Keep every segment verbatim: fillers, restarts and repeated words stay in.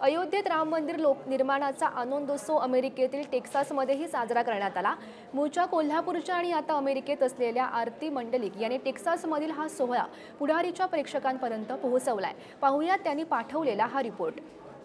अयोध्येत राम मंदिर लोक निर्माणाचा आनंदोत्सव अमेरिकेतील टेक्सासमध्येही साजरा करण्यात आला। मूळच्या कोल्हापूरच्या आणि आता अमेरिकेत असलेल्या आरती मंडलिक यांनी टेक्सासमधील हा सोहळा पुढारीच्या प्रेक्षकांपर्यंत पोहोचवलाय। पाहूया त्यांनी पाठवलेला हा रिपोर्ट।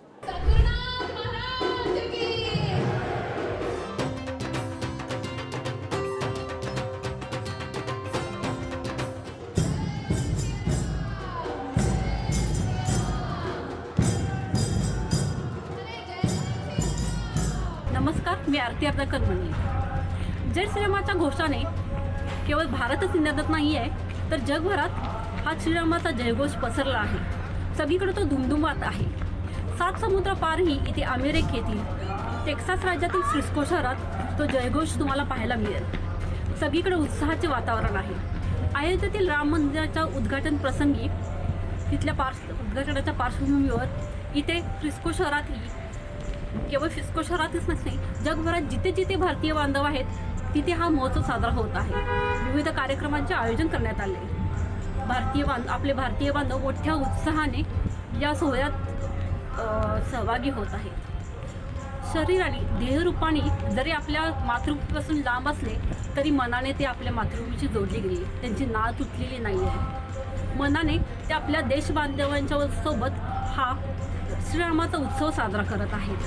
नमस्कार, मी आरती अर्धकर म्हणली। जय श्रीरामाच्या घोषाने केवळ भारतच निनादत नाही आहे, तर जगभरात हा श्रीरामाचा जयघोष पसरला आहे। सगळीकडे तो धुमधुमात आहे। सात समुद्र पारही इथे अमेरिकेतील टेक्सास राज्यातील फ्रिस्को शहरात तो जयघोष तुम्हाला पाहायला मिळेल। सगळीकडे उत्साहाचे वातावरण आहे। अयोध्येतील राम मंदिराच्या उद्घाटन प्रसंगी तिथल्या पार्श उद्घाटनाच्या पार्श्वभूमीवर इथे फ्रिस्को शहरातही केवळ फ्रिस्को शहरातच नसते, जगभरात जिथे जिथे भारतीय बांधव आहेत तिथे हा महोत्सव साजरा होत आहे। विविध कार्यक्रमांचे आयोजन करण्यात आले। भारतीय बांध आपले भारतीय बांधव मोठ्या उत्साहाने या सोहळ्यात सहभागी होत आहेत। शरीराने देहरूपाने जरी आपल्या मातृभूमीपासून लांब असले तरी मनाने ते आपल्या मातृभूमीशी जोडले गेले, त्यांची नाळ तुटलेली नाही आहे। मनाने ते आपल्या देश बांधवांच्या सोबत हा श्रीरामाचा उत्सव साजरा करत आहेत।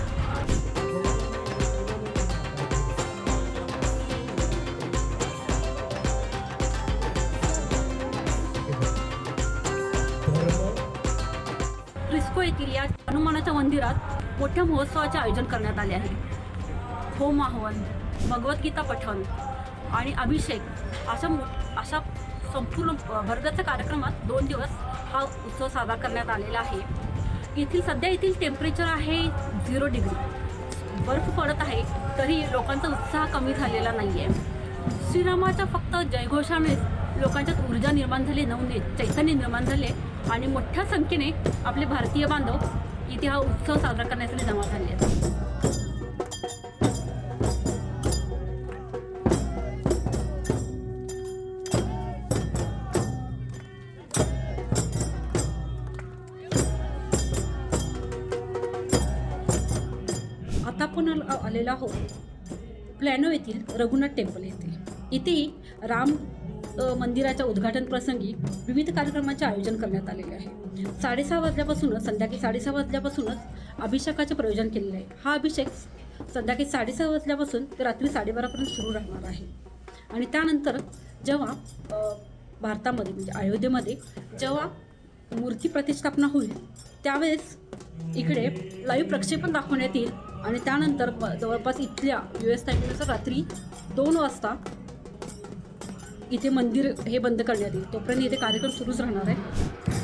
फ्रिस्को येथील या हनुमानाच्या मंदिरात मोठ्या महोत्सवाचे आयोजन करण्यात आले आहे। होम आवाहन, भगवद्गीता पठण आणि अभिषेक अशा अशा संपूर्ण भरगच्च कार्यक्रमात दोन दिवस हा उत्सव साजरा करण्यात आलेला आहे। येथील सध्या येथील टेम्परेचर आहे झिरो डिग्री, बर्फ पडत आहे, तरी लोकांचा उत्साह कमी झालेला नाही आहे। श्रीरामाच्या फक्त जयघोषानेच लोकांच्यात ऊर्जा निर्माण झाली, नवने चैतन्य निर्माण झाले आणि मोठ्या संख्येने आपले भारतीय बांधव इथे हा उत्सव साजरा करण्यासाठी जमा झाले आहेत। आता आपण आलेलो आहोत प्लॅनो येथील रघुनाथ टेम्पल येथे। इथेही राम मंदिराच्या उद्घाटन प्रसंगी विविध कार्यक्रमांचे आयोजन करण्यात आलेले आहे। साडेसहा वाजल्यापासूनच संध्याकाळी साडेसहा वाजल्यापासूनच अभिषेकाचे प्रयोजन केलेले आहे। हा अभिषेक संध्याकाळी साडेसहा वाजल्यापासून ते रात्री साडेबारापर्यंत सुरू राहणार आहे। आणि त्यानंतर जेव्हा भारतामध्ये म्हणजे अयोध्येमध्ये जेव्हा मूर्ती प्रतिष्ठापना होईल त्यावेळेस इकडे लाईव्ह प्रक्षेपण दाखवण्यात येईल आणि त्यानंतर जवळपास इथल्या यू एस टाईमनुसार रात्री दोन वाजता इथे मंदिर हे बंद करण्यात येईल। तोपर्यंत इथे कार्यक्रम सुरूच राहणार आहे।